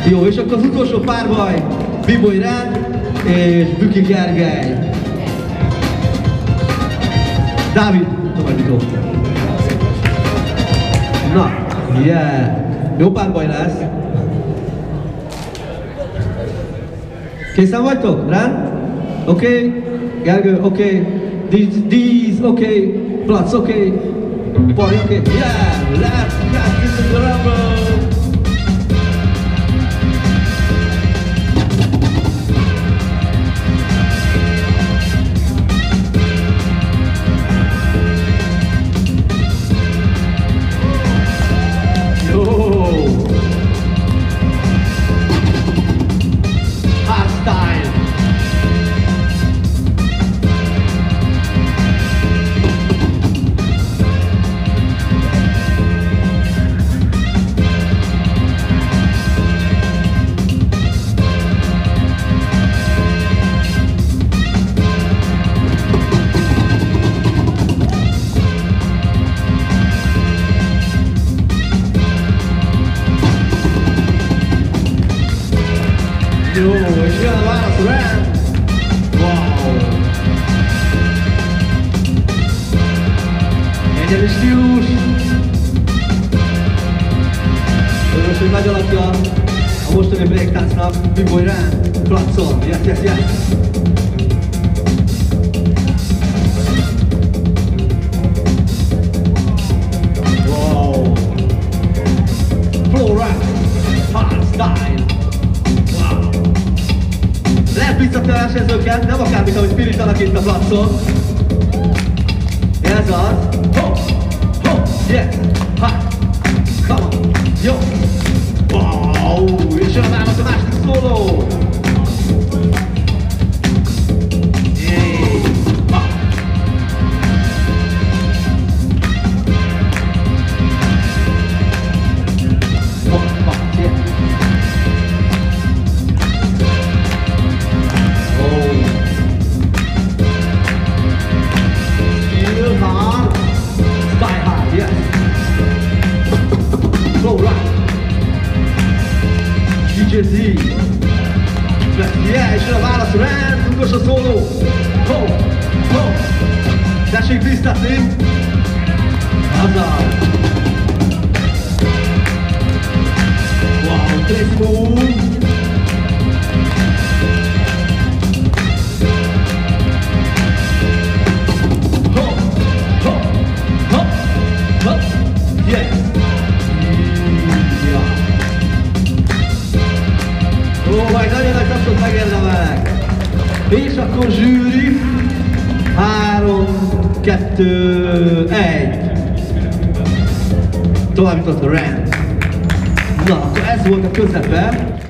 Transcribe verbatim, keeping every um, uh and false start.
Jó, és akkor az utolsó párbaj, Biboly Rend és Büki Gergely. Dávid, továbbító. Na, yeah. Jó párbaj lesz. Készen vagytok? Rend? Oké? Okay. Gergő, oké? Okay. These, oké? Okay. Platz, oké? Okay. Party, oké? Okay. Yeah! Let's get into the rumble! Jó, és jön a válasz, Rend! Wow! Egyedi stílus! Örülök, hogy nagy alakja a mostani breaktáncnak, Biboly Rend, Klauzál, yes, yes, yes! Wow! Flow rap, hard style! Lehet biztatni a versenyzőket, nem akármit, ahogy Spirit alakít a placon. Ez az. Ho! Ho! Yes! Ha! Come on! Jó! Wow! És jön a válasz a második szóló! Jé! Ha! Ho! Ha! Yeah! Yeah, és jön a válasz, Rend, utolsó szóló! Ho! Ho! Tessék biztatni! Azzal! Wow, trace move! Ho! Ho! Ho! Ho! Yes! Ó, majd nagyon nagy tapsot megérdemelek! És akkor zsűri, három, kettő, egy. Továbbított a Rend. Na, akkor ez volt a közepe.